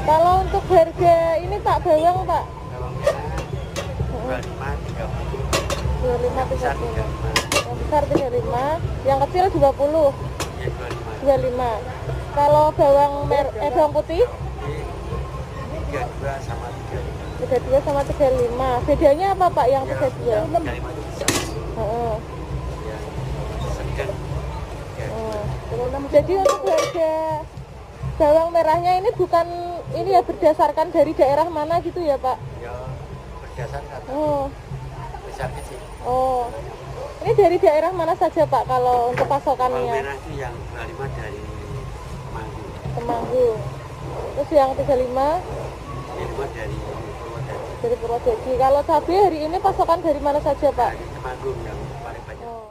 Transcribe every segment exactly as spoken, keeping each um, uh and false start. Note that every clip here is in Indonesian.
Kalau untuk harga ini Pak, bawang Pak? Bawang merah dua puluh lima, tiga puluh. dua puluh lima, tiga Besar puluh. tiga puluh lima. Yang besar tiga puluh lima, yang kecil dua puluh. Ya dua puluh lima. dua puluh lima. Kalau bawang mer eh bawang putih? tiga puluh dua sama tiga puluh lima. tiga puluh dua sama tiga puluh lima. Bedanya apa Pak yang Ya, tiga puluh dua? tiga puluh lima itu besar. Heeh. Yang sedang tiga puluh dua. Oh. Jadi untuk harga bawang merahnya ini bukan ini ya berdasarkan dari daerah mana gitu ya Pak? Ya berdasarkan Oh. besar kecil. Oh. Ini dari daerah mana saja Pak kalau untuk Bawang pasokannya? merah itu yang dua puluh lima dari Temanggung. Temanggung. Terus yang tiga puluh lima Yang dua dari Purwodadi. dari Purwodadi. Kalau cabai hari ini pasokan dari mana saja Pak? Dari Temanggung yang paling banyak. Oh.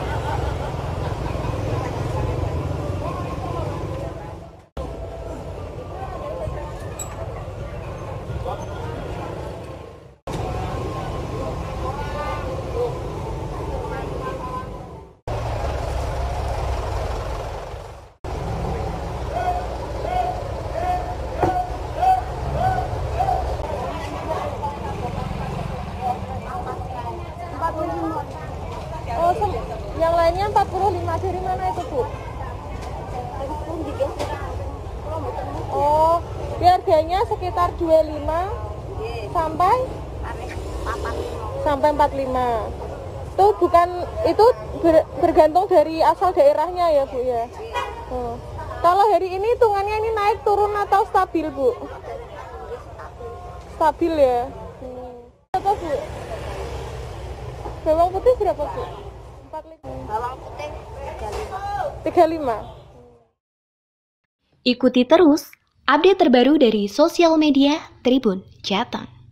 Oh, sem- yang lainnya empat puluh lima. Dari mana itu, Bu? Oh, dia harganya sekitar dua puluh lima sampai sampai empat puluh lima. Itu bukan itu ber- bergantung dari asal daerahnya ya, Bu ya. Oh. Kalau hari ini hitungannya ini naik turun atau stabil, Bu? Stabil ya. Hmm. Berapa, Bu? Bawang putih berapa, Bu? empat puluh lima. Bawang putih tiga puluh lima. tiga puluh lima. Ikuti terus update terbaru dari sosial media Tribun Jateng.